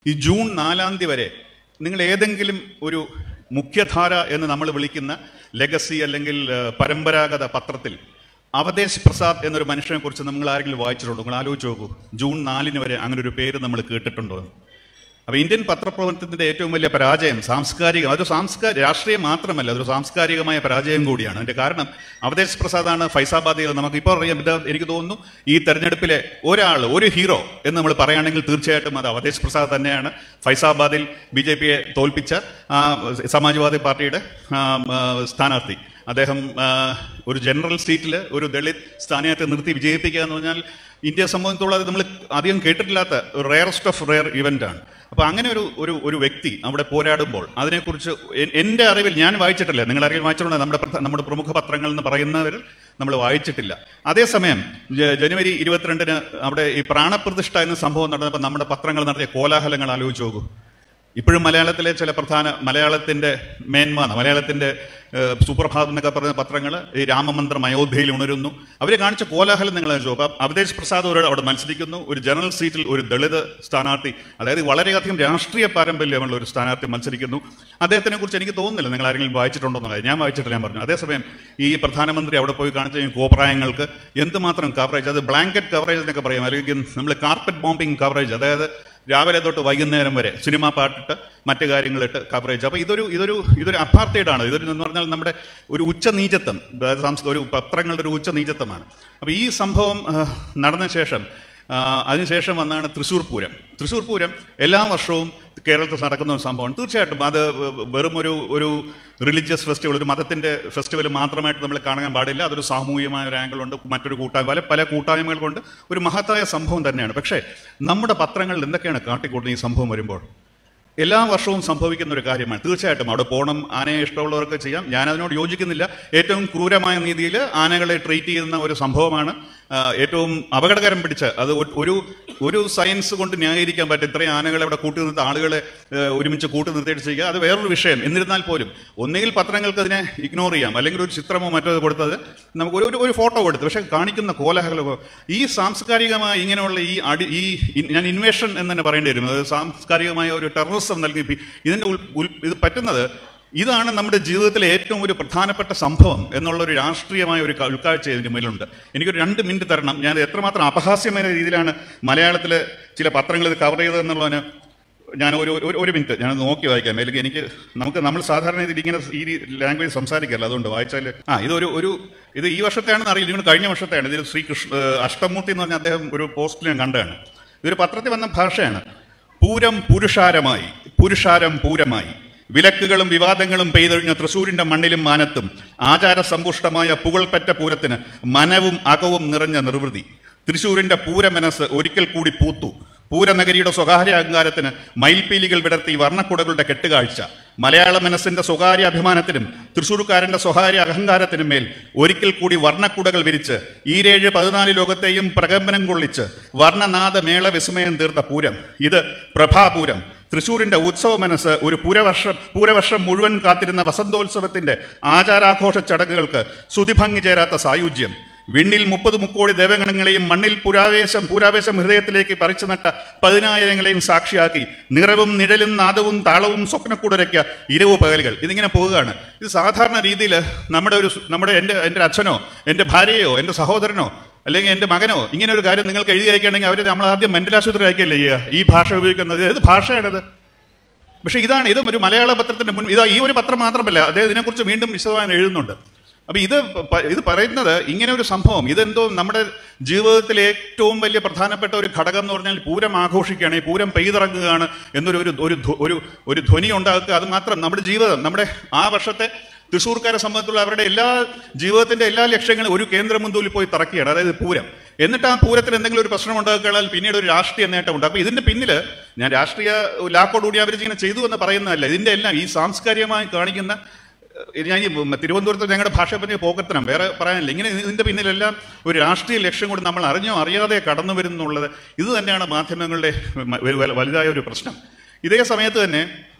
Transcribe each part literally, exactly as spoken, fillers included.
ഈ ജൂൺ നാലാം തീയതി വരെ നിങ്ങൾ ഏതെങ്കിലും ഒരു മുഖ്യധാര എന്ന് നമ്മൾ വിളിക്കുന്ന ലെഗസി അല്ലെങ്കിൽ പരമ്പരാഗത പത്രത്തിൽ അവതേശ് പ്രസാദ് എന്നൊരു മനുഷ്യനെ കുറിച്ച് നമ്മൾ ആരെങ്കിലും വായിച്ചിട്ടുണ്ടോ? നിങ്ങൾ ആലോചിച്ച് നോക്കൂ, ജൂൺ നാലിന് വരെ അങ്ങനെ ഒരു പേര് നമ്മൾ കേട്ടിട്ടുണ്ടോ? അപ്പോൾ ഇന്ത്യൻ പത്രപ്രവർത്തനത്തിൻ്റെ ഏറ്റവും വലിയ പരാജയം സാംസ്കാരിക, അതൊരു സാംസ്കാരിക രാഷ്ട്രീയം മാത്രമല്ല, അതൊരു സാംസ്കാരികമായ പരാജയം കൂടിയാണ്. അതിൻ്റെ കാരണം അവതേശ് പ്രസാദാണ് ഫൈസാബാദിൽ. നമുക്കിപ്പോൾ അറിയാം, ഇത് എനിക്ക് തോന്നുന്നു ഈ തെരഞ്ഞെടുപ്പിലെ ഒരാൾ, ഒരു ഹീറോ എന്ന് നമ്മൾ പറയുകയാണെങ്കിൽ തീർച്ചയായിട്ടും അത് അവതേശ് പ്രസാദ് തന്നെയാണ്. ഫൈസാബാദിൽ ബി ജെ പിയെ തോൽപ്പിച്ച സമാജ്വാദി പാർട്ടിയുടെ സ്ഥാനാർത്ഥി. അദ്ദേഹം ഒരു ജനറൽ സീറ്റിൽ ഒരു ദളിത് സ്ഥാനാർത്ഥിയെ നിർത്തി വിജയിപ്പിക്കുക എന്ന് പറഞ്ഞാൽ ഇന്ത്യയെ സംബന്ധിച്ചുള്ള നമ്മൾ അധികം കേട്ടിട്ടില്ലാത്ത ഒരു റെയറസ്റ്റ് ഓഫ് റെയർ ഇവൻ്റാണ്. അപ്പോൾ അങ്ങനെ ഒരു ഒരു ഒരു വ്യക്തി അവിടെ പോരാടുമ്പോൾ അതിനെക്കുറിച്ച് എൻ്റെ അറിവിൽ ഞാൻ വായിച്ചിട്ടില്ല. നിങ്ങൾ അറിവിൽ വായിച്ചിട്ടുണ്ട്, നമ്മുടെ നമ്മുടെ പ്രമുഖ പത്രങ്ങൾ എന്ന് പറയുന്നവർ നമ്മൾ വായിച്ചിട്ടില്ല. അതേസമയം ജനുവരി ഇരുപത്തിരണ്ടിന് അവിടെ ഈ പ്രാണപ്രതിഷ്ഠ എന്ന സംഭവം നടന്നപ്പോൾ നമ്മുടെ പത്രങ്ങൾ നടത്തിയ കോലാഹലങ്ങൾ ആലോചിച്ച് നോക്കൂ. ഇപ്പോഴും മലയാളത്തിലെ ചില പ്രധാന മലയാളത്തിൻ്റെ മേന്മ, മലയാളത്തിൻ്റെ സുപ്രഭാതം എന്നൊക്കെ പറഞ്ഞ പത്രങ്ങൾ ഈ രാമമന്ത്രം അയോധ്യയിൽ ഉണരുന്നു. അവർ കാണിച്ച കോലാഹലം നിങ്ങൾ നോക്കുക. അവതേശ് പ്രസാദ് ഒരു അവിടെ മത്സരിക്കുന്നു, ഒരു ജനറൽ സീറ്റിൽ ഒരു ദളിത് സ്ഥാനാർത്ഥി, അതായത് വളരെയധികം രാഷ്ട്രീയ പാരമ്പര്യമുള്ള ഒരു സ്ഥാനാർത്ഥി മത്സരിക്കുന്നു. അദ്ദേഹത്തിനെ കുറിച്ച് എനിക്ക് തോന്നുന്നില്ല നിങ്ങൾ ആരെങ്കിലും വായിച്ചിട്ടുണ്ടോന്ന്. ഞാൻ വായിച്ചിട്ടില്ല, ഞാൻ പറഞ്ഞു. അതേസമയം ഈ പ്രധാനമന്ത്രി അവിടെ പോയി കാണിച്ച കോപ്രായങ്ങൾക്ക് എന്തുമാത്രം കവറേജ്, അത് ബ്ലാങ്കറ്റ് കവറേജ് എന്നൊക്കെ പറയും, അല്ലെങ്കിൽ നമ്മൾ കാർപ്പറ്റ് ബോംബിംഗ് കവറേജ്, അതായത് രാവിലെ തൊട്ട് വൈകുന്നേരം വരെ സിനിമ പാട്ടിട്ട് മറ്റു കാര്യങ്ങളിട്ട് കവറേജ്. അപ്പോൾ ഇതൊരു ഇതൊരു ഇതൊരു അപ്പാർത്തൈഡാണ്. ഇതൊരു എന്ന് പറഞ്ഞാൽ നമ്മുടെ ഒരു ഉച്ചനീചത്വം, ഒരു പത്രങ്ങളുടെ ഒരു ഉച്ചനീചത്വമാണ്. അപ്പോൾ ഈ സംഭവം നടന്ന ശേഷം അതിനുശേഷം വന്നാണ് തൃശ്ശൂർ പൂരം. തൃശ്ശൂർ പൂരം എല്ലാ വർഷവും കേരളത്തിൽ നടക്കുന്ന ഒരു സംഭവമാണ്. തീർച്ചയായിട്ടും അത് വെറും ഒരു ഒരു റിലീജിയസ് ഫെസ്റ്റിവൽ, ഒരു മതത്തിൻ്റെ ഫെസ്റ്റിവൽ മാത്രമായിട്ട് നമ്മൾ കാണാൻ പാടില്ല. അതൊരു സാമൂഹികമായ ഒരു ആംഗിളുണ്ട്, മറ്റൊരു കൂട്ടായ്മ, പല പല കൂട്ടായ്മകൾ കൊണ്ട് ഒരു മഹത്തായ സംഭവം തന്നെയാണ്. പക്ഷേ നമ്മുടെ പത്രങ്ങളിൽ എന്തൊക്കെയാണ് കാട്ടിക്കൂട്ടുന്നത് ഈ സംഭവം വരുമ്പോൾ? എല്ലാ വർഷവും സംഭവിക്കുന്ന ഒരു കാര്യമാണ്. തീർച്ചയായിട്ടും അവിടെ പോകണം, ആനയെ ഇഷ്ടമുള്ളവർക്ക് ചെയ്യാം, ഞാനതിനോട് യോജിക്കുന്നില്ല. ഏറ്റവും ക്രൂരമായ രീതിയിൽ ആനകളെ ട്രീറ്റ് ചെയ്യുന്ന ഒരു സംഭവമാണ്, ഏറ്റവും അപകടകരം പിടിച്ച, അത് ഒരു ഒരു സയൻസ് കൊണ്ട് ന്യായീകരിക്കാൻ പറ്റും. ഇത്രയും ആനകളെ അവിടെ കൂട്ടി നിർത്തി ആളുകളെ ഒരുമിച്ച് കൂട്ടി നിർത്തിയിട്ട് ചെയ്യുക, അത് വേറൊരു വിഷയം. എന്നിരുന്നാൽ പോലും ഒന്നുകിൽ പത്രങ്ങൾക്ക് അതിനെ ഇഗ്നോർ ചെയ്യാം, അല്ലെങ്കിൽ ഒരു ചിത്രമോ മറ്റോ കൊടുത്തത് നമുക്ക് ഒരു ഒരു ഫോട്ടോ കൊടുത്ത്, പക്ഷെ കാണിക്കുന്ന കോലാഹലമോ ഈ സാംസ്കാരികമായ ഇങ്ങനെയുള്ള ഈ അടി ഈ ഞാൻ ഇൻവേഷൻ എന്ന് തന്നെ പറയേണ്ടി വരും. അത് സാംസ്കാരികമായ ഒരു ടെററിസം നൽകി ഇതിൻ്റെ ഇത് പറ്റുന്നത് ഇതാണ് നമ്മുടെ ജീവിതത്തിലെ ഏറ്റവും ഒരു പ്രധാനപ്പെട്ട സംഭവം എന്നുള്ളൊരു രാഷ്ട്രീയമായ ഒരു ഉൾക്കാഴ്ച ഇതിൻ്റെ മേലുണ്ട്. എനിക്കൊരു രണ്ട് മിനിറ്റ് തരണം. ഞാൻ എത്രമാത്രം അപഹാസ്യമായ രീതിയിലാണ് മലയാളത്തിലെ ചില പത്രങ്ങൾ ഇത് കവർ ചെയ്തതെന്നുള്ളതിന് ഞാൻ ഒരു ഒരു മിനിറ്റ് ഞാൻ നോക്കി വായിക്കാം. അല്ലെങ്കിൽ എനിക്ക് നമുക്ക് നമ്മൾ സാധാരണ ഇതിൽ ഇങ്ങനെ ഈ ലാംഗ്വേജ് സംസാരിക്കല്ല, അതുകൊണ്ട് വായിച്ചാൽ ആ ഇതൊരു ഒരു ഇത് ഈ വർഷത്തെയാണെന്ന് അറിയില്ല, ഇങ്ങനെ കഴിഞ്ഞ വർഷത്തെയാണ്. ഇതിൽ ശ്രീകൃഷ്ണ അഷ്ടമൂർത്തി എന്ന് പറഞ്ഞാൽ അദ്ദേഹം ഒരു പോസ്റ്റിൽ ഞാൻ കണ്ടതാണ്. ഇതൊരു പത്രത്തിൽ വന്ന ഭാഷയാണ്. പൂരം പുരുഷാരമായി, പുരുഷാരം പൂരമായി, വിലക്കുകളും വിവാദങ്ങളും പെയ്തൊഴിഞ്ഞ തൃശ്ശൂരിന്റെ മണ്ണിലും മാനത്തും ആചാരസമ്പുഷ്ടമായ പുകൾപ്പറ്റ പൂരത്തിന് മനവും അകവും നിറഞ്ഞ നിർവൃതി. തൃശ്ശൂരിന്റെ പൂരമനസ് ഒരിക്കൽ കൂടി പൂത്തു. പൂരനഗരിയുടെ സ്വകാര്യ അഹങ്കാരത്തിന് മയിൽപ്പീലികൾ വിടർത്തി വർണ്ണക്കുടകളുടെ കെട്ടുകാഴ്ച. മലയാള മനസ്സിന്റെ സ്വകാര്യ അഭിമാനത്തിനും തൃശ്ശൂർക്കാരന്റെ സ്വകാര്യ അഹങ്കാരത്തിനും മേൽ ഒരിക്കൽ കൂടി വർണ്ണക്കുടകൾ വിരിച്ച് ഈരേഴ് പതിനാല് ലോകത്തെയും പ്രകമ്പനം കൊള്ളിച്ച് വർണ്ണനാഥ മേള വിസ്മയം തീർത്ത പൂരം. ഇത് പ്രഭാപൂരം. തൃശ്ശൂരിന്റെ ഉത്സവ മനസ്സ് ഒരു പൂരവർഷം പൂരവർഷം മുഴുവൻ കാത്തിരുന്ന വസന്തോത്സവത്തിന്റെ ആചാരാഘോഷ ചടങ്ങുകൾക്ക് സുതിഭംഗി ചേരാത്ത സായുജ്യം. വിണ്ണിൽ മുപ്പത് മുക്കോടി ദേവഗണങ്ങളെയും മണ്ണിൽ പുരാവേശം പൂരാവേശം ഹൃദയത്തിലേക്ക് പറിച്ചു നട്ട പതിനായിരങ്ങളെയും സാക്ഷിയാക്കി നിറവും നിഴലും നാദവും താളവും സ്വപ്നക്കൂടരയ്ക്ക ഇരവ് പകലുകൾ. ഇതിങ്ങനെ പോവുകയാണ്. ഇത് സാധാരണ രീതിയിൽ നമ്മുടെ ഒരു നമ്മുടെ എൻ്റെ എൻ്റെ അച്ഛനോ എൻ്റെ ഭാര്യയോ എൻ്റെ സഹോദരനോ അല്ലെങ്കിൽ എൻ്റെ മകനോ ഇങ്ങനെ ഒരു കാര്യം നിങ്ങൾക്ക് എഴുതി അയക്കുകയാണെങ്കിൽ അവർ നമ്മൾ ആദ്യം മെന്റൽ ആശുപത്രി അയക്കുകയല്ലേ ചെയ്യുക? ഈ ഭാഷ ഉപയോഗിക്കുന്നത് ഏത് ഭാഷയാണത്? പക്ഷേ ഇതാണ്, ഇതും ഒരു മലയാള പത്രത്തിൻ്റെ മുൻ ഇതാ ഈ ഒരു പത്രം മാത്രമല്ല, അദ്ദേഹം ഇതിനെക്കുറിച്ച് വീണ്ടും വിശദമായി എഴുതുന്നുണ്ട്. അപ്പം ഇത് ഇത് പറയുന്നത് ഇങ്ങനെ ഒരു സംഭവം, ഇതെന്തോ നമ്മുടെ ജീവിതത്തിലെ ഏറ്റവും വലിയ പ്രധാനപ്പെട്ട ഒരു ഘടകം എന്ന് പറഞ്ഞാൽ പൂരം ആഘോഷിക്കുകയാണ്, ഈ പൂരം പെയ്തിറങ്ങുകയാണ് എന്നൊരു ഒരു ഒരു ഒരു ധ്വനി ഉണ്ടാക്കുക. അത് മാത്രം നമ്മുടെ ജീവിതം, നമ്മുടെ ആ വർഷത്തെ തൃശ്ശൂർക്കാരെ സംബന്ധിച്ചുള്ള അവരുടെ എല്ലാ ജീവിതത്തിന്റെ എല്ലാ ലക്ഷ്യങ്ങളും ഒരു കേന്ദ്രബിന്ദുവിൽ പോയി തറക്കുകയാണ്, അതായത് പൂരം. എന്നിട്ട് ആ പൂരത്തിന് എന്തെങ്കിലും ഒരു പ്രശ്നം ഉണ്ടാക്കുകയാൽ പിന്നീട് ഒരു രാഷ്ട്രീയ നേട്ടമുണ്ട്. അപ്പോൾ ഇതിന്റെ പിന്നിൽ ഞാൻ രാഷ്ട്രീയ ലാക്കോടുകൂടി അവർ ഇങ്ങനെ ചെയ്തു എന്ന് പറയുന്നതല്ല, ഇതിന്റെ എല്ലാം ഈ സാംസ്കാരികമായി കാണിക്കുന്ന ഞാൻ ഈ തിരുവനന്തപുരത്ത് ഞങ്ങളുടെ ഭാഷയെ പറ്റി പോക്കത്തനം വേറെ പറയാനില്ല. ഇങ്ങനെ ഇതിൻ്റെ പിന്നിലെല്ലാം ഒരു രാഷ്ട്രീയ ലക്ഷ്യം കൂടി നമ്മൾ അറിഞ്ഞോ അറിയാതെ കടന്നു വരുന്നുള്ളത് ഇത് തന്നെയാണ് മാധ്യമങ്ങളുടെ വലുതായ ഒരു പ്രശ്നം. ഇതേ സമയത്ത് തന്നെ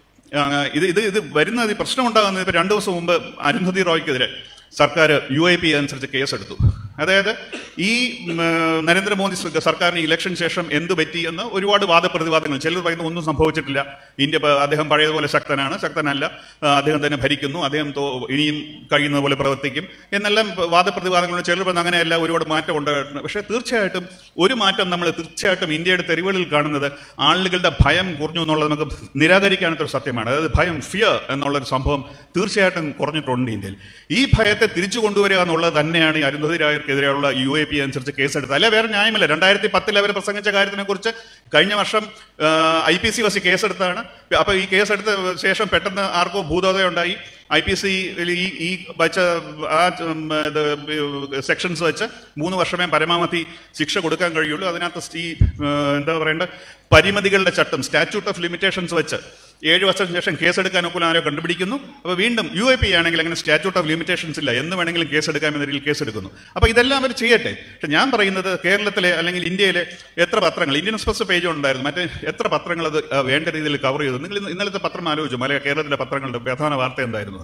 ഇത് ഇത് ഇത് വരുന്നത് ഈ പ്രശ്നം ഉണ്ടാകുന്നത് ഇപ്പോൾ രണ്ട് ദിവസം മുമ്പ് അരുന്ധതി റോയ്ക്കെതിരെ സർക്കാർ യു ഐ പി അനുസരിച്ച് കേസെടുത്തു. അതായത് ഈ നരേന്ദ്രമോദി സർക്കാരിന് ഇലക്ഷൻ ശേഷം എന്ത് പറ്റി എന്ന് ഒരുപാട് വാദപ്രതിവാദങ്ങൾ. ചിലർ പറയുന്നത് ഒന്നും സംഭവിച്ചിട്ടില്ല, ഇന്ത്യ അദ്ദേഹം പഴയതുപോലെ ശക്തനാണ്, ശക്തനല്ല, അദ്ദേഹം തന്നെ ഭരിക്കുന്നു, അദ്ദേഹം ഇനിയും കഴിയുന്ന പോലെ പ്രവർത്തിക്കും എന്നെല്ലാം വാദപ്രതിവാദങ്ങളുണ്ട്. ചിലർ പറയുന്നത് അങ്ങനെയല്ല, ഒരുപാട് മാറ്റം ഉണ്ടായിട്ടുണ്ട്. പക്ഷേ തീർച്ചയായിട്ടും ഒരു മാറ്റം നമ്മൾ തീർച്ചയായിട്ടും ഇന്ത്യയുടെ തെരുവുകളിൽ കാണുന്നത് ആളുകളുടെ ഭയം കുറഞ്ഞു എന്നുള്ളത് നമുക്ക് നിരാകരിക്കാനൊരു സത്യമാണ്. അതായത് ഭയം, ഫിയർ എന്നുള്ളൊരു സംഭവം തീർച്ചയായിട്ടും കുറഞ്ഞിട്ടുണ്ട് ഇന്ത്യയിൽ. ഈ ഭയത്തെ തിരിച്ചു കൊണ്ടുവരിക എന്നുള്ളത് തന്നെയാണ് ഈ അരുന്ധതി രായർക്കെതിരെയുള്ള യു എ പി അനുസരിച്ച് കേസെടുത്തത്. അല്ലെ വേറെ ന്യായമല്ല. രണ്ടായിരത്തി പത്തിൽ അവർ പ്രസംഗിച്ച കാര്യത്തിനെ കുറിച്ച് കഴിഞ്ഞ വർഷം ഐ പി സി വസി കേസെടുത്താണ്. അപ്പൊ ഈ കേസെടുത്ത ശേഷം പെട്ടെന്ന് ആർക്കോ ഭൂതോദയം ഉണ്ടായി. ഐ പി സി ഈ ഈ വച്ച ആ സെക്ഷൻസ് വെച്ച് മൂന്ന് വർഷമേ പരമാവധി ശിക്ഷ കൊടുക്കാൻ കഴിയുള്ളൂ. അതിനകത്ത് ഈ എന്താ പറയേണ്ട പരിമിതികളുടെ ചട്ടം, സ്റ്റാറ്റ്യൂട്ട് ഓഫ് ലിമിറ്റേഷൻസ് വെച്ച് ഏഴ് വർഷത്തിന് ശേഷം കേസെടുക്കാൻ ഒപ്പം ആരോ കണ്ടുപിടിക്കുന്നു. അപ്പോൾ വീണ്ടും യു എ പി ആണെങ്കിൽ അങ്ങനെ സ്റ്റാറ്റ്യൂട്ട് ഓഫ് ലിമിറ്റേഷൻസ് ഇല്ല, എന്ന് വേണമെങ്കിലും കേസെടുക്കാമെന്ന രീതിയിൽ കേസെടുക്കുന്നു. അപ്പോൾ ഇതെല്ലാം അവർ ചെയ്യട്ടെ. പക്ഷെ ഞാൻ പറയുന്നത് കേരളത്തിലെ അല്ലെങ്കിൽ ഇന്ത്യയിലെ എത്ര പത്രങ്ങൾ, ഇന്ത്യൻ എക്സ്പ്രസ് പേജ് ഉണ്ടായിരുന്നു, മറ്റേ എത്ര പത്രങ്ങൾ അത് വേണ്ട രീതിയിൽ കവർ ചെയ്തു. നിങ്ങൾ ഇന്നലത്തെ പത്രം ആലോചിച്ചു, മലയാള കേരളത്തിലെ പത്രങ്ങളുടെ പ്രധാന വാർത്ത എന്തായിരുന്നു?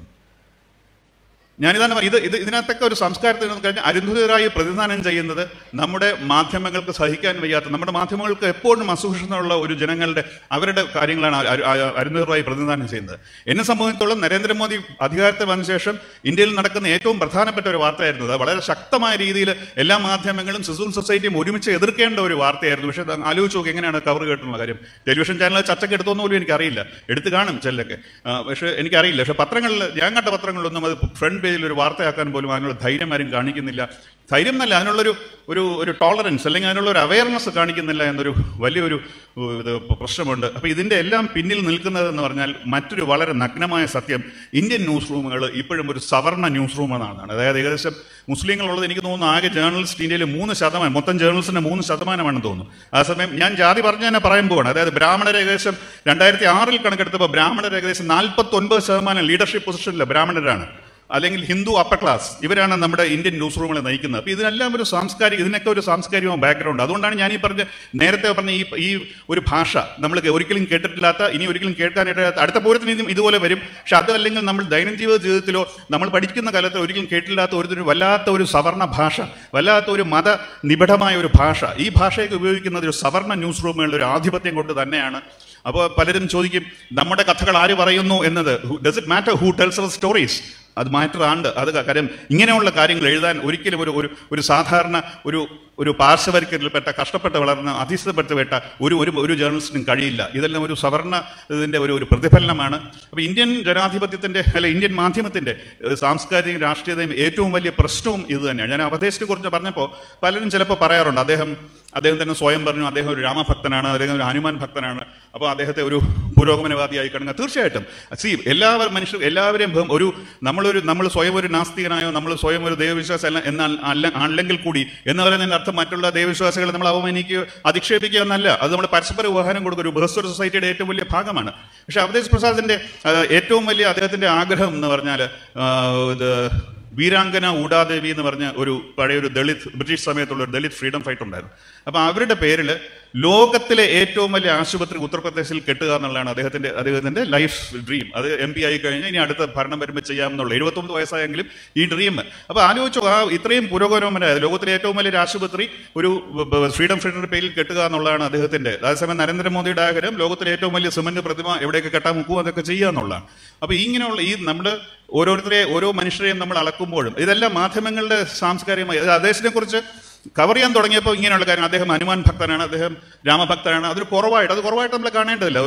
ഞാനിതാണ് ഇത് ഇത് ഇതിനകത്തൊക്കെ ഒരു സംസ്കാരത്തിൽ നിന്ന് കഴിഞ്ഞാൽ അരുന്ധതിരായി പ്രതിനിധാനം ചെയ്യുന്നത് നമ്മുടെ മാധ്യമങ്ങൾക്ക് സഹിക്കാൻ വയ്യാത്ത, നമ്മുടെ മാധ്യമങ്ങൾക്ക് എപ്പോഴും അസൂക്ഷിച്ചുള്ള ഒരു ജനങ്ങളുടെ അവരുടെ കാര്യങ്ങളാണ് അരുന്ധതിരായി പ്രതിനിധാനം ചെയ്യുന്നത്. എന്നെ സംബന്ധിച്ചിടത്തോളം നരേന്ദ്രമോദി അധികാരത്തിൽ വന്ന ശേഷം ഇന്ത്യയിൽ നടക്കുന്ന ഏറ്റവും പ്രധാനപ്പെട്ട ഒരു വാർത്തയായിരുന്നു അത്. വളരെ ശക്തമായ രീതിയിൽ എല്ലാ മാധ്യമങ്ങളും സിവിൽ സൊസൈറ്റിയും ഒരുമിച്ച് എതിർക്കേണ്ട ഒരു വാർത്തയായിരുന്നു. പക്ഷേ ആലോചിച്ച് നോക്കി എങ്ങനെയാണ് കവർ കേട്ടുള്ള കാര്യം. ടെലിവിഷൻ ചാനൽ ചർച്ചയ്ക്ക് എടുത്തോന്ന് പോലും എനിക്കറിയില്ല, എടുത്ത് കാണും ചിലരൊക്കെ, പക്ഷേ എനിക്കറിയില്ല. പക്ഷേ പത്രങ്ങളിൽ, ഞാൻ കണ്ട പത്രങ്ങളിലൊന്നും അത് ഫ്രണ്ട് പേജിൽ ഒരു വാർത്തയാക്കാൻ പോലും അതിനുള്ള ധൈര്യം ആരും കാണിക്കുന്നില്ല. ധൈര്യം എന്നല്ല, അതിനുള്ളൊരു ഒരു ഒരു ടോളറൻസ് അല്ലെങ്കിൽ അതിനുള്ള ഒരു അവയർനെസ് കാണിക്കുന്നില്ല എന്നൊരു വലിയൊരു ഇത് പ്രശ്നമുണ്ട്. അപ്പോൾ ഇതിൻ്റെ എല്ലാം പിന്നിൽ നിൽക്കുന്നതെന്ന് പറഞ്ഞാൽ മറ്റൊരു വളരെ നഗ്നമായ സത്യം, ഇന്ത്യൻ ന്യൂസ് റൂമുകൾ ഇപ്പോഴും ഒരു സവർണ ന്യൂസ് റൂം എന്നാണ്. അതായത് ഏകദേശം മുസ്ലിങ്ങളുള്ളത് എനിക്ക് തോന്നുന്നു ആകെ ജേർണലിസ്റ്റ് ഇന്ത്യയിൽ മൂന്ന് ശതമാനം, മൊത്തം ജേർണലിസ്റ്റിൻ്റെ മൂന്ന് ശതമാനമാണെന്ന് തോന്നുന്നു. അതേസമയം ഞാൻ ജാതി പറഞ്ഞ് തന്നെ പറയാൻ പോവാണ്. അതായത് ബ്രാഹ്മണർ ഏകദേശം രണ്ടായിരത്തി ആറിൽ കണക്കെടുത്തപ്പോൾ ബ്രാഹ്മണർ ഏകദേശം നാൽപ്പത്തി ഒൻപത് ശതമാനം ലീഡർഷിപ്പ് പൊസിഷനിലെ ബ്രാഹ്മണരാണ്, അല്ലെങ്കിൽ ഹിന്ദു അപ്പർ ക്ലാസ്, ഇവരാണ് നമ്മുടെ ഇന്ത്യൻ ന്യൂസ് റൂമുകളെ നയിക്കുന്നത്. അപ്പോൾ ഇതിനെല്ലാം ഒരു സാംസ്കാരിക, ഇതിനൊക്കെ ഒരു സാംസ്കാരിക ബാക്ക്ഗ്രൗണ്ട്. അതുകൊണ്ടാണ് ഞാൻ ഈ പറഞ്ഞ നേരത്തെ പറഞ്ഞ ഈ ഈ ഒരു ഭാഷ നമ്മൾ ഒരിക്കലും കേട്ടിട്ടില്ലാത്ത, ഇനി ഒരിക്കലും കേൾക്കാനായിട്ട് അടുത്ത പൂരത്തിന് ഇതുപോലെ വരും. പക്ഷെ അതല്ലെങ്കിൽ നമ്മൾ ദൈനംദിന ജീവിതത്തിലോ നമ്മൾ പഠിക്കുന്ന കാലത്ത് ഒരിക്കലും കേട്ടില്ലാത്ത ഒരു വല്ലാത്ത ഒരു സവർണ ഭാഷ, വല്ലാത്ത ഒരു മത നിബിഡമായ ഒരു ഭാഷ, ഈ ഭാഷയൊക്കെ ഉപയോഗിക്കുന്നത് ഒരു സവർണ ന്യൂസ് റൂമുകളുടെ ഒരു ആധിപത്യം കൊണ്ട് തന്നെയാണ്. അപ്പോൾ പലരും ചോദിക്കും, നമ്മുടെ കഥകൾ ആര് പറയുന്നു എന്നത്. Does it matter who tells our stories? അത് മാറ്റർ ആണ്. അത് കാര്യം ഇങ്ങനെയുള്ള കാര്യങ്ങൾ എഴുതാൻ ഒരിക്കലും ഒരു ഒരു സാധാരണ ഒരു ഒരു പാർശ്വവൽക്കരിക്കപ്പെട്ട, കഷ്ടപ്പെട്ട് വളർന്ന, അധിഷ്ഠിതപ്പെട്ട ഒരു ഒരു ഒരു ജേർണലിസ്റ്റിനും കഴിയില്ല. ഇതെല്ലാം ഒരു സവർണ ഇതിൻ്റെ ഒരു ഒരു പ്രതിഫലനമാണ്. അപ്പോൾ ഇന്ത്യൻ ജനാധിപത്യത്തിൻ്റെ അല്ലെ ഇന്ത്യൻ മാധ്യമത്തിൻ്റെ സാംസ്കാരിക രാഷ്ട്രീയതയും ഏറ്റവും വലിയ പ്രശ്നവും ഇത് തന്നെയാണ്. ഞാൻ അവതേശത്തെ കുറിച്ച് പറഞ്ഞപ്പോൾ പലരും ചിലപ്പോൾ പറയാറുണ്ട്, അദ്ദേഹം അദ്ദേഹം തന്നെ സ്വയം പറഞ്ഞു അദ്ദേഹം ഒരു രാമഭക്തനാണ്, അദ്ദേഹം ഒരു ഹനുമാൻ ഭക്തനാണ്, അപ്പോൾ അദ്ദേഹത്തെ ഒരു പുരോഗമനവാദിയായി കാണുക. തീർച്ചയായിട്ടും സി എല്ലാവരും മനുഷ്യർ എല്ലാവരെയും ഒരു നമ്മളൊരു നമ്മൾ സ്വയം ഒരു നാസ്തികനായോ നമ്മൾ സ്വയം ഒരു ദൈവവിശ്വാസം എന്നാൽ അല്ല അല്ലെങ്കിൽ കൂടി എന്ന് പറയുന്നതിൻ്റെ അർത്ഥം മറ്റുള്ള ദൈവവിശ്വാസികളെ നമ്മൾ അവമാനിക്കുകയോ അധിക്ഷേപിക്കുക എന്നല്ല. അത് നമ്മൾ പരസ്പര വ്യവഹാരം കൊടുക്കുക, ഒരു ബൃഹസ്വര സൊസൈറ്റിയുടെ ഏറ്റവും വലിയ ഭാഗമാണ്. പക്ഷെ അവതേശ് പ്രസാദിന്റെ ഏറ്റവും വലിയ അദ്ദേഹത്തിന്റെ ആഗ്രഹം എന്ന് പറഞ്ഞാൽ ഇത് വീരാംഗന ഊടാദേവി എന്ന് പറഞ്ഞ ഒരു പഴയ ഒരു ദളിത്, ബ്രിട്ടീഷ് സമയത്തുള്ള ഒരു ദളിത് ഫ്രീഡം ഫൈറ്റ് ഉണ്ടായിരുന്നു. അപ്പോൾ അവരുടെ പേരിൽ ലോകത്തിലെ ഏറ്റവും വലിയ ആശുപത്രി ഉത്തർപ്രദേശിൽ കെട്ടുക എന്നുള്ളതാണ് അദ്ദേഹത്തിന്റെ അദ്ദേഹത്തിന്റെ ലൈഫ് ഡ്രീം. അത് എം പി ആയി കഴിഞ്ഞാൽ ഇനി അടുത്ത ഭരണം വരുമ്പോൾ ചെയ്യാമെന്നുള്ള എഴുപത്തൊമ്പത് വയസ്സായെങ്കിലും ഈ ഡ്രീം. അപ്പോൾ ആലോചിച്ചു, ആ ഇത്രയും പുരോഗമനമായ ലോകത്തിലെ ഏറ്റവും വലിയ ആശുപത്രി ഒരു ഫ്രീഡം ഫൈറ്ററുടെ പേരിൽ കെട്ടുക എന്നുള്ളതാണ് അദ്ദേഹത്തിന്റെ. അതേസമയം നരേന്ദ്രമോദിയുടെ ആഗ്രഹം ലോകത്തിലെ ഏറ്റവും വലിയ സിമന്റ് പ്രതിമ എവിടെയൊക്കെ കെട്ടാൻ മുക്കും അതൊക്കെ ചെയ്യുക എന്നുള്ളതാണ്. അപ്പോൾ ഇങ്ങനെയുള്ള ഈ നമ്മൾ ഓരോരുത്തരെ ഓരോ മനുഷ്യരെയും നമ്മൾ അളക്കുമ്പോഴും ഇതെല്ലാം മാധ്യമങ്ങളുടെ സാംസ്കാരികമായി അദ്ദേഹത്തിനെ കുറിച്ച് കവർ ചെയ്യാൻ തുടങ്ങിയപ്പോൾ ഇങ്ങനെയുള്ള കാര്യം, അദ്ദേഹം ഹനുമാൻ ഭക്തനാണ്, അദ്ദേഹം രാമഭക്തനാണ്, അതൊരു കുറവായിട്ട് അത് കുറവായിട്ട് നമ്മൾ കാണേണ്ടതില്ല.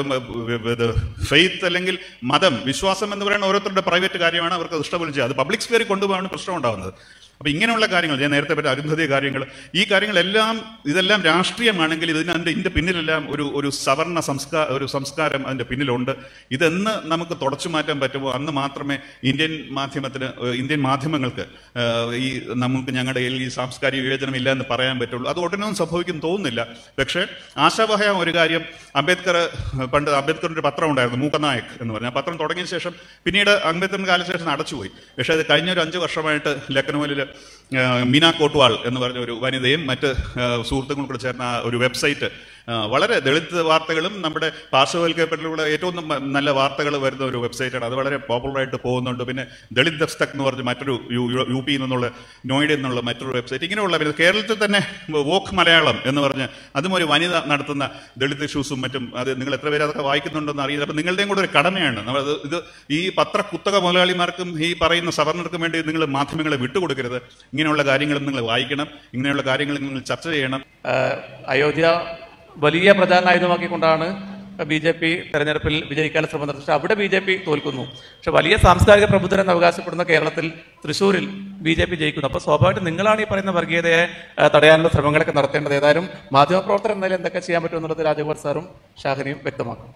ഫെയ്ത്ത് അല്ലെങ്കിൽ മതം, വിശ്വാസം എന്ന് പറയുന്ന ഓരോരുത്തരുടെ പ്രൈവറ്റ് കാര്യമാണ്, അവർക്ക് ഇഷ്ടപോലെ ചെയ്യുക. അത് പബ്ലിക് സ്ഫിയറിൽ കൊണ്ടുപോകാണ് പ്രശ്നം ഉണ്ടാകുന്നത്. അപ്പോൾ ഇങ്ങനെയുള്ള കാര്യങ്ങൾ, ഞാൻ നേരത്തെ പറ്റ അരുന്ധതി കാര്യങ്ങൾ, ഈ കാര്യങ്ങളെല്ലാം ഇതെല്ലാം രാഷ്ട്രീയമാണെങ്കിൽ ഇതിൻ്റെ ഇതിൻ്റെ പിന്നിലെല്ലാം ഒരു ഒരു സവർണ സംസ്കാര ഒരു സംസ്കാരം അതിൻ്റെ പിന്നിലുണ്ട്. ഇതെന്ന് നമുക്ക് തുടച്ചു മാറ്റാൻ പറ്റുമോ അന്ന് മാത്രമേ ഇന്ത്യൻ മാധ്യമത്തിന് ഇന്ത്യൻ മാധ്യമങ്ങൾക്ക് ഈ നമുക്ക് ഞങ്ങളുടെ ഈ സാംസ്കാരിക വിവേചനം ഇല്ല എന്ന് പറയാൻ പറ്റുള്ളൂ. അത് ഉടനൊന്നും സംഭവിക്കും തോന്നുന്നില്ല. പക്ഷേ ആശാവഹമായ ഒരു കാര്യം, അംബേദ്കർ പണ്ട് അംബേദ്കറിൻ്റെ ഒരു പത്രം ഉണ്ടായിരുന്നു, മൂക്കനായക് എന്ന് പറഞ്ഞ ആ പത്രം തുടങ്ങിയ ശേഷം പിന്നീട് അംബേദ്കറിൻ്റെ കാലശേഷം അടച്ചുപോയി. പക്ഷേ അത് കഴിഞ്ഞൊരു അഞ്ച് വർഷമായിട്ട് ലക്നൌവിൽ മീന കോട്ട്വാൾ എന്ന് പറഞ്ഞ ഒരു വനിതയും മറ്റ് സുഹൃത്തുക്കളും കൂടെ ചേർന്ന ഒരു വെബ്സൈറ്റ് വളരെ ദളിത് വാർത്തകളും നമ്മുടെ പാർശ്വവൽക്കപ്പെട്ടുള്ള ഏറ്റവും നല്ല വാർത്തകൾ വരുന്ന ഒരു വെബ്സൈറ്റാണ്. അത് വളരെ പോപ്പുലറായിട്ട് പോകുന്നുണ്ട്. പിന്നെ ദളിത് ദസ്തക് എന്ന് പറഞ്ഞ് മറ്റൊരു യു പിയിൽ നിന്നുള്ള നോയിഡയിൽ നിന്നുള്ള മറ്റൊരു വെബ്സൈറ്റ്, ഇങ്ങനെയുള്ള പിന്നെ കേരളത്തിൽ തന്നെ വോക്ക് മലയാളം എന്ന് പറഞ്ഞ് അതും ഒരു വനിത നടത്തുന്ന ദളിത് ഇഷ്യൂസും മറ്റും, അത് നിങ്ങൾ എത്ര പേര് അതൊക്കെ വായിക്കുന്നുണ്ടെന്ന് അറിയില്ല. അപ്പം നിങ്ങളുടെയും കൂടെ ഒരു കടമയാണ്. നമ്മൾ ഇത് ഈ പത്ര കുത്തക മുതലാളിമാർക്കും ഈ പറയുന്ന സവർണർക്കും വേണ്ടി നിങ്ങൾ മാധ്യമങ്ങളെ വിട്ടുകൊടുക്കരുത്. ഇങ്ങനെയുള്ള കാര്യങ്ങളും നിങ്ങൾ വായിക്കണം, ഇങ്ങനെയുള്ള കാര്യങ്ങൾ നിങ്ങൾ ചർച്ച ചെയ്യണം. അയോധ്യ വലിയ പ്രചാരണ ആയുധമാക്കിക്കൊണ്ടാണ് ബി ജെ പി തെരഞ്ഞെടുപ്പിൽ വിജയിക്കാൻ ശ്രമം നടത്തി. പക്ഷെ അവിടെ ബി ജെ പി തോൽക്കുന്നു. പക്ഷെ വലിയ സാംസ്കാരിക പ്രബുദ്ധരെന്ന് അവകാശപ്പെടുന്ന കേരളത്തിൽ തൃശ്ശൂരിൽ ബി ജെ പി ജയിക്കുന്നു. അപ്പോൾ സ്വാഭാവികമായിട്ടും നിങ്ങളാണ് ഈ പറയുന്ന വർഗീയതയെ തടയാനുള്ള ശ്രമങ്ങളൊക്കെ നടത്തേണ്ടത്. ഏതായാലും മാധ്യമപ്രവർത്തകർ എന്നാലും എന്തൊക്കെ ചെയ്യാൻ പറ്റുമെന്നുള്ളത് രാജഗോപാൽ സാറും ഷാഹിനിയും വ്യക്തമാക്കും.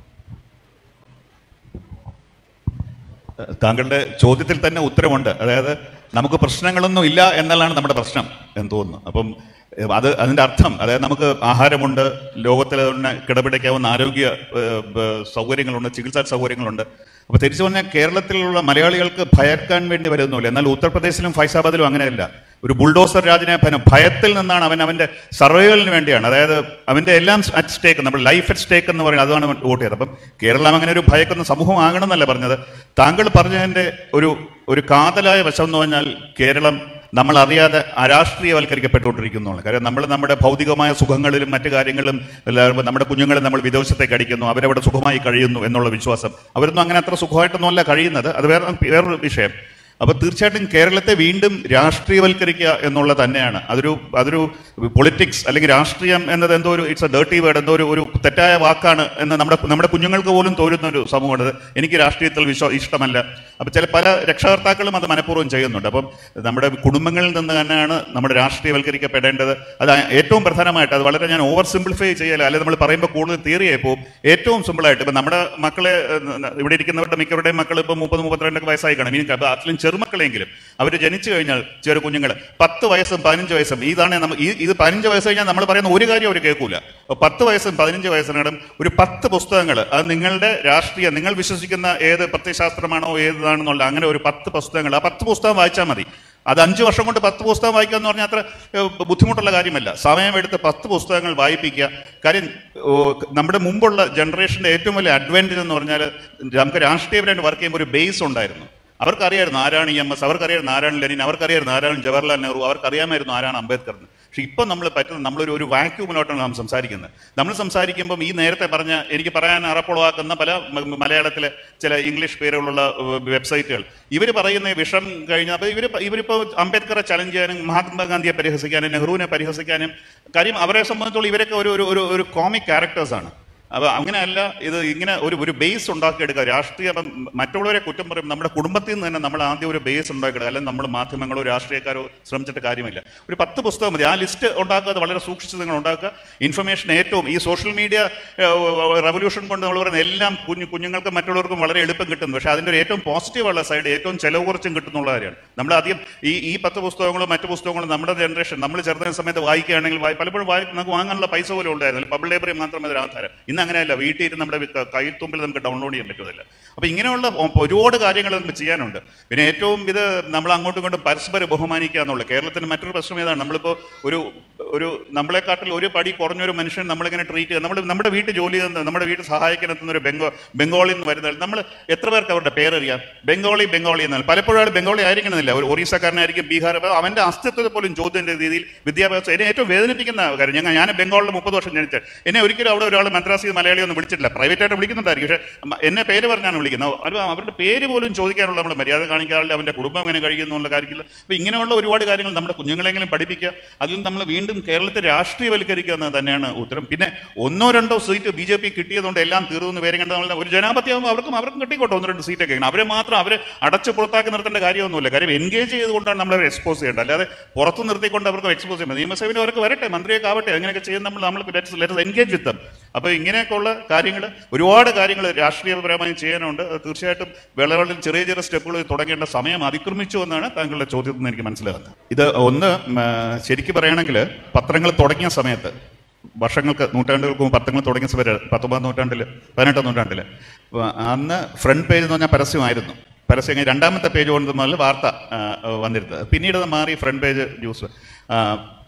താങ്കളുടെ ചോദ്യത്തിൽ തന്നെ ഉത്തരമുണ്ട്. അതായത് നമുക്ക് പ്രശ്നങ്ങളൊന്നും ഇല്ല എന്നുള്ളതാണ് നമ്മുടെ പ്രശ്നം എന്ന് തോന്നുന്നു. അപ്പം അത് അതിൻ്റെ അർത്ഥം, അതായത് നമുക്ക് ആഹാരമുണ്ട്, ലോകത്തിൽ തന്നെ കിടപിടിക്കാവുന്ന ആരോഗ്യ സൗകര്യങ്ങളുണ്ട്, ചികിത്സാ സൗകര്യങ്ങളുണ്ട്. അപ്പോൾ തിരിച്ചു പറഞ്ഞാൽ കേരളത്തിലുള്ള മലയാളികൾക്ക് ഭയക്കാൻ വേണ്ടി വരുന്നില്ല. എന്നാൽ ഉത്തർപ്രദേശിലും ഫൈസാബാദിലും അങ്ങനെയല്ല. ഒരു ബുൾഡോസർ രാജിനെ ഭയത്തിൽ നിന്നാണ് അവൻ അവൻ്റെ സർവൈവലിന് വേണ്ടിയാണ്, അതായത് അവൻ്റെ എല്ലാം അറ്റ് സ്റ്റേക്ക്, നമ്മൾ ലൈഫ് അറ്റ് സ്റ്റേക്ക് എന്ന് പറയുന്നത്, അതാണ് അവൻ വോട്ട് ചെയ്തത്. അപ്പം കേരളം അങ്ങനെ ഒരു ഭയക്കുന്ന സമൂഹം ആകണമെന്നല്ല പറഞ്ഞത്. താങ്കൾ പറഞ്ഞതിൻ്റെ ഒരു ഒരു കാതലായ വശം എന്ന് പറഞ്ഞാൽ കേരളം നമ്മൾ അറിയാതെ അരാഷ്ട്രീയവൽക്കരിക്കപ്പെട്ടുകൊണ്ടിരിക്കുന്നു. കാര്യം നമ്മൾ നമ്മുടെ ഭൗതികമായ സുഖങ്ങളിലും മറ്റു കാര്യങ്ങളിലും നമ്മുടെ കുഞ്ഞുങ്ങളെ നമ്മൾ വിദേശത്തേക്ക് അടിക്കുന്നു, അവരവിടെ സുഖമായി കഴിയുന്നു എന്നുള്ള വിശ്വാസം. അവരൊന്നും അങ്ങനെ അത്ര സുഖമായിട്ടൊന്നുമല്ല കഴിയുന്നത്. അത് വേറെ വേറൊരു വിഷയം. അപ്പോൾ തീർച്ചയായിട്ടും കേരളത്തെ വീണ്ടും രാഷ്ട്രീയവൽക്കരിക്കുക എന്നുള്ളത് തന്നെയാണ്. അതൊരു അതൊരു പൊളിറ്റിക്സ് അല്ലെങ്കിൽ രാഷ്ട്രീയം എന്നത് എന്തോ ഒരു ഇറ്റ്സ് എ ഡേർട്ടി വേർഡ്, എന്തോ ഒരു ഒരു തെറ്റായ വാക്കാണ് എന്ന് നമ്മുടെ നമ്മുടെ കുഞ്ഞുങ്ങൾക്ക് പോലും തോന്നുന്ന ഒരു സമൂഹമാണ്. എനിക്ക് രാഷ്ട്രീയത്തിൽ വിശ്വാ ഇഷ്ടമല്ല. അപ്പോൾ ചില പല രക്ഷകർത്താക്കളും അത് മനഃപൂർവ്വം ചെയ്യുന്നുണ്ട്. അപ്പം നമ്മുടെ കുടുംബങ്ങളിൽ നിന്ന് തന്നെയാണ് നമ്മുടെ രാഷ്ട്രീയവൽക്കരിക്കപ്പെടേണ്ടത്. അത് ഏറ്റവും പ്രധാനമായിട്ട്, അത് വളരെ ഞാൻ ഓവർ സിംപ്ലിഫൈ ചെയ്യല, അല്ലെങ്കിൽ നമ്മൾ പറയുമ്പോൾ കൂടുതൽ തിയറിയായി പോകും. ഏറ്റവും സിമ്പിളായിട്ട് ഇപ്പം നമ്മുടെ മക്കളെ, ഇവിടെ ഇരിക്കുന്നവരുടെ മിക്കവരുടെയും മക്കൾ ഇപ്പോൾ മുപ്പത് മുപ്പത്തിരണ്ടൊക്കെ വയസ്സായി കാണും. ഇനി അത്ലും ചെറുമക്കളെങ്കിലും അവർ ജനിച്ചു കഴിഞ്ഞാൽ, ചെറു കുഞ്ഞുങ്ങൾ പത്ത് വയസ്സും പതിനഞ്ച് വയസ്സും, ഇതാണ് നമ്മൾ ഈ ഇത് പതിനഞ്ച് വയസ്സ് കഴിഞ്ഞാൽ നമ്മൾ പറയുന്ന ഒരു കാര്യം അവർ കേൾക്കൂല. പത്ത് വയസ്സും പതിനഞ്ച് വയസ്സിനടും ഒരു പത്ത് പുസ്തകങ്ങൾ, അത് നിങ്ങളുടെ രാഷ്ട്രീയ, നിങ്ങൾ വിശ്വസിക്കുന്ന ഏത് പ്രത്യയശാസ്ത്രമാണോ ഏതാണെന്നുള്ള അങ്ങനെ ഒരു പത്ത് പുസ്തകങ്ങൾ, ആ പത്ത് പുസ്തകം വായിച്ചാൽ മതി. അത് അഞ്ച് വർഷം കൊണ്ട് പത്ത് പുസ്തകം വായിക്കുക എന്ന് പറഞ്ഞാൽ അത്ര ബുദ്ധിമുട്ടുള്ള കാര്യമല്ല. സമയമെടുത്ത് പത്ത് പുസ്തകങ്ങൾ വായിപ്പിക്കുക. കാര്യം നമ്മുടെ മുമ്പുള്ള ജനറേഷൻ്റെ ഏറ്റവും വലിയ അഡ്വാൻറ്റേജ് എന്ന് പറഞ്ഞാൽ നമുക്ക് രാഷ്ട്രീയപരമായിട്ട് വർക്ക് ചെയ്യുമ്പോൾ ഒരു ബേസ് ഉണ്ടായിരുന്നു. അവർക്കറിയായിരുന്നു ആരാണ് ഇ എം എസ്, അവർക്കറിയായിരുന്നു ആരാണ് ലെനിൻ, അവർക്കറിയായിരുന്നു ആരാണ് ജവഹർലാൽ നെഹ്റു, അവർക്കറിയാമായിരുന്നു ആരാണ് അംബേദ്കർ എന്ന്. പക്ഷെ ഇപ്പം നമ്മൾ പറ്റുന്ന നമ്മളൊരു ഒരു വാക്യൂമിലോട്ടാണ് നാം സംസാരിക്കുന്നത്. നമ്മൾ സംസാരിക്കുമ്പം ഈ നേരത്തെ പറഞ്ഞ, എനിക്ക് പറയാൻ അറപ്പുളവാക്കുന്ന പല മലയാളത്തിലെ ചില ഇംഗ്ലീഷ് പേരുകളുള്ള വെബ്സൈറ്റുകൾ, ഇവർ പറയുന്ന വിഷം കഴിഞ്ഞാൽ അപ്പോൾ ഇവർ ഇവരിപ്പോൾ അംബേദ്കറെ ചലഞ്ച് ചെയ്യാനും മഹാത്മാഗാന്ധിയെ പരിഹസിക്കാനും നെഹ്റുവിനെ പരിഹസിക്കാനും, കാര്യം അവരെ സംബന്ധിച്ചോളം ഇവരൊക്കെ ഒരു ഒരു ഒരു കോമിക് ക്യാരക്ടേഴ്സാണ്. അപ്പോൾ അങ്ങനെയല്ല, ഇത് ഇങ്ങനെ ഒരു ഒരു ബേസ് ഉണ്ടാക്കിയെടുക്കുക. രാഷ്ട്രീയ മറ്റുള്ളവരെ കുറ്റം പറയും, നമ്മുടെ കുടുംബത്തിൽ നിന്ന് തന്നെ നമ്മൾ ആദ്യം ഒരു ബേസ് ഉണ്ടാക്കിയെടുക്കുക. അല്ലെങ്കിൽ നമ്മൾ മാധ്യമങ്ങളോ രാഷ്ട്രീയക്കാരോ ശ്രമിച്ചിട്ട് കാര്യമില്ല. ഒരു പത്ത് പുസ്തകം മതി. ആ ലിസ്റ്റ് ഉണ്ടാക്കുക, വളരെ സൂക്ഷിച്ച് നിങ്ങൾ ഉണ്ടാക്കുക. ഇൻഫർമേഷൻ ഏറ്റവും ഈ സോഷ്യൽ മീഡിയ റവല്യൂഷൻ കൊണ്ട് നമ്മൾ പറയുന്ന എല്ലാം കുഞ്ഞു കുഞ്ഞുങ്ങൾക്കും മറ്റുള്ളവർക്കും വളരെ എളുപ്പം കിട്ടുന്നു. പക്ഷേ അതിൻ്റെ ഒരു ഏറ്റവും പോസിറ്റീവുള്ള സൈഡ് ഏറ്റവും ചിലവ് കുറച്ചും കിട്ടുന്നുള്ള കാര്യമാണ്. നമ്മൾ ആദ്യം ഈ ഈ പത്ത് പുസ്തകങ്ങളും മറ്റു പുസ്തകങ്ങളും നമ്മുടെ ജനറേഷൻ നമ്മൾ ചെറുതുന്ന സമയത്ത് വായിക്കുകയാണെങ്കിൽ പലപ്പോഴും വായി നമുക്ക് വാങ്ങാനുള്ള പൈസ പോലും ഉണ്ടായിരുന്നില്ല. പബ്ലിക് ലൈബ്രറി മാത്രമേ അതിന് ആധാരം. ഇന്ന് അങ്ങനെയല്ല, വീട്ടിൽ ഇരുന്ന് നമ്മുടെ കൈത്തുമ്പിൽ നമുക്ക് ഡൗൺലോഡ് ചെയ്യാൻ പറ്റുന്നില്ല. അപ്പോൾ ഇങ്ങനെയുള്ള ഒരുപാട് കാര്യങ്ങൾ നമുക്ക് ചെയ്യാനുണ്ട്. പിന്നെ ഏറ്റവും ഇത് നമ്മൾ അങ്ങോട്ടും ഇങ്ങോട്ടും പരസ്പരം ബഹുമാനിക്കുക എന്നുള്ളത്. കേരളത്തിന് മറ്റൊരു പ്രശ്നം ഏതാണ്, നമ്മളിപ്പോൾ ഒരു ഒരു നമ്മളെക്കാട്ടിൽ ഒരു പടി കുറഞ്ഞൊരു മനുഷ്യൻ നമ്മളിങ്ങനെ ട്രീറ്റ് ചെയ്യുക. നമ്മൾ നമ്മുടെ വീട്ടിൽ ജോലി ചെയ്യുന്ന, നമ്മുടെ വീട്ടിൽ സഹായിക്കാനെത്തുന്ന ഒരു ബംഗാ ബംഗാളി എന്ന് വരുന്നത് നമ്മൾ എത്ര പേർക്ക് അവരുടെ പേരറിയാം? ബംഗാളി ബംഗാളി എന്നാൽ പലപ്പോഴും ആൾ ബംഗാളി ആയിരിക്കണമെന്നില്ല, ഒരു ഒറീസക്കാരനായിരിക്കും, ബീഹാർ. അപ്പോൾ അവൻ്റെ അസ്തിത്വത്തെ പോലും ചോദ്യം രീതിയിൽ വിദ്യാഭ്യാസം എന്നെ ഏറ്റവും വേദനിപ്പിക്കുന്ന കാര്യം. ഞങ്ങൾ ഞാൻ ബംഗാളിൽ മുപ്പത് വർഷം ജനിച്ചത്, എന്നെ ഒരിക്കലും അവിടെ ഒരാൾ മദ്രാസിൽ മലയാളി ഒന്നും വിളിച്ചിട്ടില്ല. പ്രൈവറ്റായിട്ട് വിളിക്കുന്നുണ്ടായിരിക്കും, പക്ഷേ എന്നെ പേര് പറഞ്ഞാണ് വിളിക്കുന്നത്. അവർ അവരുടെ പേര് പോലും ചോദിക്കാനുള്ള നമ്മൾ മര്യാദ കാണിക്കാറില്ല. അവൻ്റെ കുടുംബം എങ്ങനെ കഴിയുന്നു എന്നുള്ള കാര്യത്തില്ല. അപ്പോൾ ഇങ്ങനെയുള്ള ഒരുപാട് കാര്യങ്ങൾ നമ്മുടെ കുഞ്ഞുങ്ങളെങ്കിലും പഠിപ്പിക്കുക. അതിൽ നമ്മൾ വീണ്ടും കേരളത്തെ രാഷ്ട്രീയവൽക്കരിക്കുക എന്ന് തന്നെയാണ് ഉത്തരം. പിന്നെ ഒന്നോ രണ്ടോ സീറ്റ് ബി ജെ പി കിട്ടിയതുകൊണ്ട് എല്ലാം തീർന്നു പേരെ കണ്ട ഒരു ജനാപത്യമാകുമ്പോൾ അവർക്കും അവർക്കും കിട്ടിക്കോട്ടെ ഒന്ന് രണ്ട് സീറ്റൊക്കെ. അവരെ മാത്രം അവരെ അടച്ചു പുറത്താക്കി നിർത്തേണ്ട കാര്യമൊന്നുമില്ല. കാര്യം എൻഗേജ് ചെയ്തുകൊണ്ടാണ് നമ്മൾ അവരെ എക്സ്പോസ് ചെയ്യേണ്ടത്, അല്ലാതെ പുറത്ത് നിർത്തിക്കൊണ്ട് അവർക്ക് എക്സ്പോസ് ചെയ്യുന്നത്. നിയമസഭയിൽ അവർക്ക് വരട്ടെ, മന്ത്രിയൊക്കെ ആവട്ടെ, അങ്ങനെയൊക്കെ ചെയ്യുന്ന നമ്മൾ നമ്മൾ ലെറ്റ്സ് എൻഗേജ് വിത്ത് ദം. അപ്പോൾ ഇങ്ങനെയൊക്കെയുള്ള കാര്യങ്ങൾ, ഒരുപാട് കാര്യങ്ങൾ രാഷ്ട്രീയപരമായി ചെയ്യാനുണ്ട്. തീർച്ചയായിട്ടും വിളകളിൽ ചെറിയ ചെറിയ സ്റ്റെപ്പുകൾ തുടങ്ങേണ്ട സമയം അതിക്രമിച്ചു എന്നാണ് താങ്കളുടെ ചോദ്യത്തിൽ നിന്ന് എനിക്ക് മനസ്സിലാകുന്നത്. ഇത് ഒന്ന് ശരിക്കും പറയുകയാണെങ്കിൽ പത്രങ്ങൾ തുടങ്ങിയ സമയത്ത്, വർഷങ്ങൾക്ക് നൂറ്റാണ്ടുകൾക്ക് മുമ്പ് പത്രങ്ങൾ തുടങ്ങിയ സമയത്ത്, പത്തൊമ്പതാം നൂറ്റാണ്ടിൽ പതിനെട്ടാം നൂറ്റാണ്ടിൽ അന്ന് ഫ്രണ്ട് പേജ് എന്ന് പറഞ്ഞാൽ പരസ്യമായിരുന്നു. പരസ്യം രണ്ടാമത്തെ പേജ് കൊണ്ട് മുതൽ വാർത്ത വന്നിരുന്നത്. പിന്നീട് അത് മാറി ഫ്രണ്ട് പേജ് ന്യൂസ്.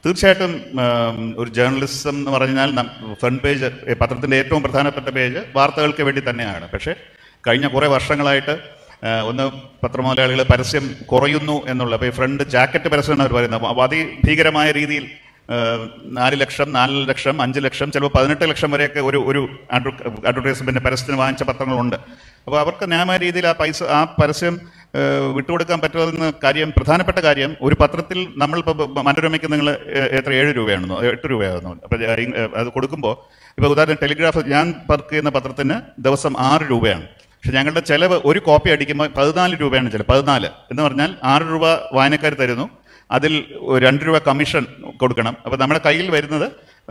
തീർച്ചയായിട്ടും ഒരു ജേർണലിസം എന്ന് പറഞ്ഞാൽ ഫ്രണ്ട് പേജ്, പത്രത്തിൻ്റെ ഏറ്റവും പ്രധാനപ്പെട്ട പേജ് വാർത്തകൾക്ക് വേണ്ടി തന്നെയാണ്. പക്ഷേ കഴിഞ്ഞ കുറേ വർഷങ്ങളായിട്ട് ഒന്ന് പത്രമുതലാളികൾ പരസ്യം കുറയുന്നു എന്നുള്ള, അപ്പോൾ ഈ ഫ്രണ്ട് ജാക്കറ്റ് പരസ്യം എന്നാണ് അവർ പറയുന്നത്. അപ്പോൾ അതിഭീകരമായ രീതിയിൽ നാല് ലക്ഷം നാല് ലക്ഷം അഞ്ച് ലക്ഷം ചിലപ്പോൾ പതിനെട്ട് ലക്ഷം വരെയൊക്കെ ഒരു ഒരു അഡ്വർടൈസ്മെൻറ്റ് പരസ്യത്തിന് വാങ്ങിച്ച പത്രങ്ങളുണ്ട്. അപ്പോൾ അവർക്ക് ന്യായമായ രീതിയിൽ ആ പൈസ ആ പരസ്യം വിട്ടുകൊടുക്കാൻ പറ്റുമെന്ന കാര്യം, പ്രധാനപ്പെട്ട കാര്യം, ഒരു പത്രത്തിൽ നമ്മളിപ്പോൾ മനോരമയ്ക്ക് നിങ്ങൾ എത്ര ഏഴ് രൂപയാണെന്നോ എട്ട് രൂപയാകുന്നു. അപ്പോൾ അത് കൊടുക്കുമ്പോൾ ഇപ്പോൾ ഉദാഹരണം ടെലിഗ്രാഫ് ഞാൻ വർക്ക് ചെയ്യുന്ന പത്രത്തിന് ദിവസം ആറ് രൂപയാണ്. പക്ഷെ ഞങ്ങളുടെ ചിലവ് ഒരു കോപ്പി അടിക്കുമ്പോൾ പതിനാല് രൂപയാണ് ചിലവ്. പതിനാല് എന്ന് പറഞ്ഞാൽ ആറ് രൂപ വായനക്കാർ തരുന്നു, അതിൽ രണ്ട് രൂപ കമ്മീഷൻ കൊടുക്കണം. അപ്പോൾ നമ്മുടെ കയ്യിൽ വരുന്നത്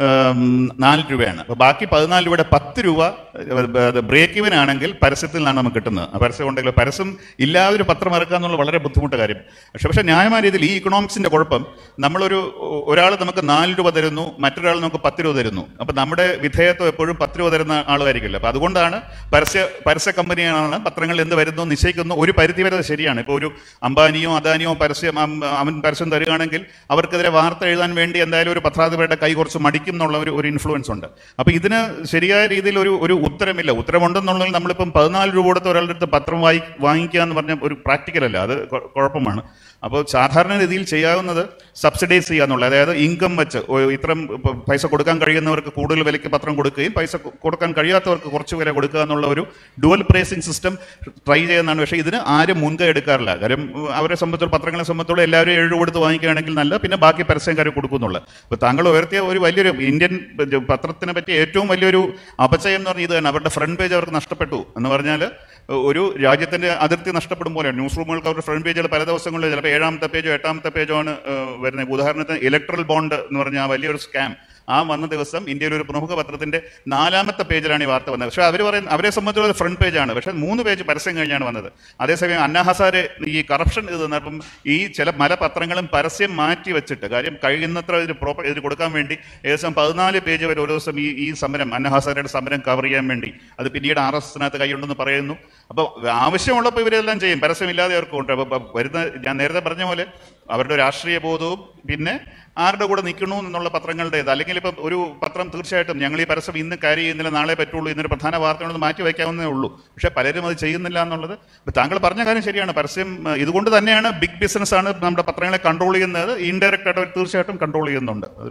നാല് രൂപയാണ്. അപ്പോൾ ബാക്കി പതിനാല് രൂപയുടെ പത്ത് രൂപ ബ്രേക്ക് ഇവൻ ആണെങ്കിൽ പരസ്യത്തിൽ നിന്നാണ് നമുക്ക് കിട്ടുന്നത്. പരസ്യം ഉണ്ടെങ്കിൽ പരസ്യം ഇല്ലാതെ ഒരു പത്രം ഇറക്കുക എന്നുള്ള വളരെ ബുദ്ധിമുട്ട് കാര്യം. പക്ഷേ പക്ഷേ ന്യായമായ രീതിയിൽ ഈ ഇക്കണോമിക്സിൻ്റെ കുഴപ്പം, നമ്മളൊരു ഒരാൾ നമുക്ക് നാല് രൂപ തരുന്നു, മറ്റൊരാൾ നമുക്ക് പത്ത് രൂപ തരുന്നു. അപ്പോൾ നമ്മുടെ വിധേയത്വം എപ്പോഴും പത്ത് രൂപ തരുന്ന ആളുമായിരിക്കില്ല. അപ്പോൾ അതുകൊണ്ടാണ് പരസ്യ പരസ്യ കമ്പനിയാണ് പത്രങ്ങൾ എന്ത് വരുന്നു നിശ്ചയിക്കുന്നു. ഒരു പരിധി വരെ ശരിയാണ്. ഇപ്പോൾ ഒരു അംബാനിയോ അദാനിയോ പരസ്യം അവൻ പരസ്യം തരികയാണെങ്കിൽ അവർക്കെതിരെ വാർത്ത എഴുതാൻ വേണ്ടി എന്തായാലും ഒരു പത്രാധിപരുടെ കൈ കുറച്ച് മടിക്കും എന്നുള്ള ഒരു ഒരു ഇൻഫ്ലുവൻസ് ഉണ്ട്. അപ്പോൾ ഇതിന് ശരിയായ രീതിയിൽ ഒരു ഒരു ഉത്തരമില്ല. ഉത്തരമുണ്ടെന്നുള്ളതിൽ നമ്മളിപ്പം പതിനാല് രൂപ കൊടുത്ത് ഒരാളുടെ അടുത്ത് പത്രം വായി വാങ്ങിക്കുക എന്ന് പറഞ്ഞാൽ ഒരു പ്രാക്ടിക്കലല്ല, അത് കുഴപ്പമാണ്. അപ്പോൾ സാധാരണ രീതിയിൽ ചെയ്യാവുന്നത് സബ്സിഡൈസ് ചെയ്യുക എന്നുള്ളത്, അതായത് ഇൻകം വെച്ച് ഇത്തരം പൈസ കൊടുക്കാൻ കഴിയുന്നവർക്ക് കൂടുതൽ വിലയ്ക്ക് പത്രം കൊടുക്കുകയും പൈസ കൊടുക്കാൻ കഴിയാത്തവർക്ക് കുറച്ച് വില കൊടുക്കുക എന്നുള്ള ഒരു ഡുവൽ പ്രൈസിങ് സിസ്റ്റം ട്രൈ ചെയ്യുന്നതാണ്. പക്ഷേ ഇതിന് ആരും മുൻകൈ എടുക്കാറില്ല. കാര്യം അവരെ സംബന്ധിച്ചോളം, പത്രങ്ങളെ സംബന്ധിച്ചോളം എല്ലാവരും ഏഴ് കൊടുത്ത് വാങ്ങിക്കുകയാണെങ്കിൽ നല്ല, പിന്നെ ബാക്കി പരസ്യക്കാർ കൊടുക്കുന്നുള്ളൂ. അപ്പോൾ താങ്കൾ ഉയർത്തിയ ഒരു വലിയൊരു ഇന്ത്യൻ പത്രത്തിനെ പറ്റി ഏറ്റവും വലിയൊരു അപചയം എന്ന് പറഞ്ഞാൽ ഇത് തന്നെ. അവരുടെ ഫ്രണ്ട് പേജ് അവർക്ക് നഷ്ടപ്പെട്ടു എന്ന് പറഞ്ഞാൽ ഒരു രാജ്യത്തിൻ്റെ അതിർത്തി നഷ്ടപ്പെടും പോലെയാണ്. ന്യൂസ് റൂമുകൾക്ക് അവരുടെ ഫ്രണ്ട് പേജുകൾ പല ദിവസങ്ങളിൽ ചിലപ്പോൾ ഏഴാമത്തെ പേജോ എട്ടാമത്തെ പേജോ ആണ് വരുന്നത്. ഉദാഹരണത്തിന് ഇലക്ട്രൽ ബോണ്ട് എന്ന് പറഞ്ഞാൽ ആ വലിയൊരു സ്കാം ആ വന്ന ദിവസം ഇന്ത്യയിലെ ഒരു പ്രമുഖ പത്രത്തിന്റെ നാലാമത്തെ പേജിലാണ് ഈ വാർത്ത വന്നത്. പക്ഷേ അവർ പറയുന്നത് അവരെ സംബന്ധിച്ചുള്ള ഫ്രണ്ട് പേജാണ്, പക്ഷേ മൂന്ന് പേജ് പരസ്യം കഴിഞ്ഞാണ് വന്നത്. അതേസമയം അന്ന ഹസാരെ ഈ കറപ്ഷൻ ഇത് അപ്പം ഈ ചില പല പത്രങ്ങളും പരസ്യം മാറ്റി വെച്ചിട്ട്, കാര്യം കഴിയുന്നത്ര ഇതിന് പ്രോപ്പർ ഇതിന് കൊടുക്കാൻ വേണ്ടി ഏകദേശം പതിനാല് പേജ് വരെ ഒരു ദിവസം ഈ ഈ സമരം അന്ന ഹസാരയുടെ സമരം കവർ ചെയ്യാൻ വേണ്ടി, അത് പിന്നീട് ആർ എസ് എസിനകത്ത് കൈയുണ്ടെന്ന് പറയുന്നു. അപ്പോൾ ആവശ്യമുള്ളപ്പോൾ ഇവരെല്ലാം ചെയ്യും, പരസ്യമില്ലാതെ അവർക്ക് ഉണ്ട്. അപ്പോൾ വരുന്ന ഞാൻ നേരത്തെ പറഞ്ഞ പോലെ അവരുടെ രാഷ്ട്രീയ ബോധവും പിന്നെ ആരുടെ കൂടെ നിൽക്കണു എന്നുള്ള പത്രങ്ങളുടേത്. അല്ലെങ്കിൽ ഇപ്പം ഒരു പത്രം തീർച്ചയായിട്ടും ഞങ്ങൾ ഈ പരസ്യം ഇന്ന് കാര്യം ചെയ്യുന്നില്ല, നാളെ പറ്റുള്ളൂ, ഇന്നൊരു പ്രധാന വാർത്തകളൊന്ന് മാറ്റി വയ്ക്കാവുന്നേ ഉള്ളൂ. പക്ഷേ പലരും അത് ചെയ്യുന്നില്ല എന്നുള്ളത്. താങ്കൾ പറഞ്ഞ കാര്യം ശരിയാണ്. പരസ്യം ഇതുകൊണ്ട് തന്നെയാണ് ബിഗ് ബിസിനസ് ആണ് നമ്മുടെ പത്രങ്ങളെ കൺട്രോൾ ചെയ്യുന്നത്. ഇൻഡയറക്റ്റ് ആയിട്ട് തീർച്ചയായിട്ടും കൺട്രോൾ ചെയ്യുന്നുണ്ട്.